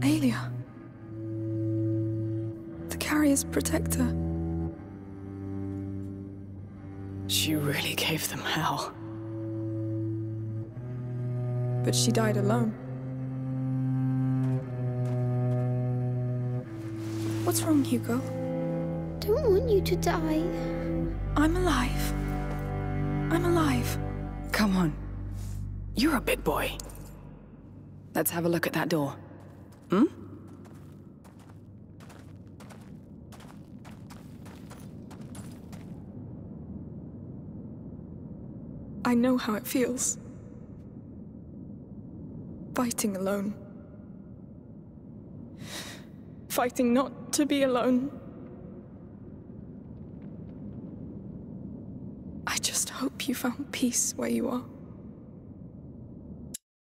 Aelia. The carrier's protector. She really gave them hell. But she died alone. What's wrong, Hugo? Don't want you to die. I'm alive. I'm alive. Come on. You're a big boy. Let's have a look at that door. Hmm? I know how it feels. Fighting alone. Fighting not to be alone. I just hope you found peace where you are.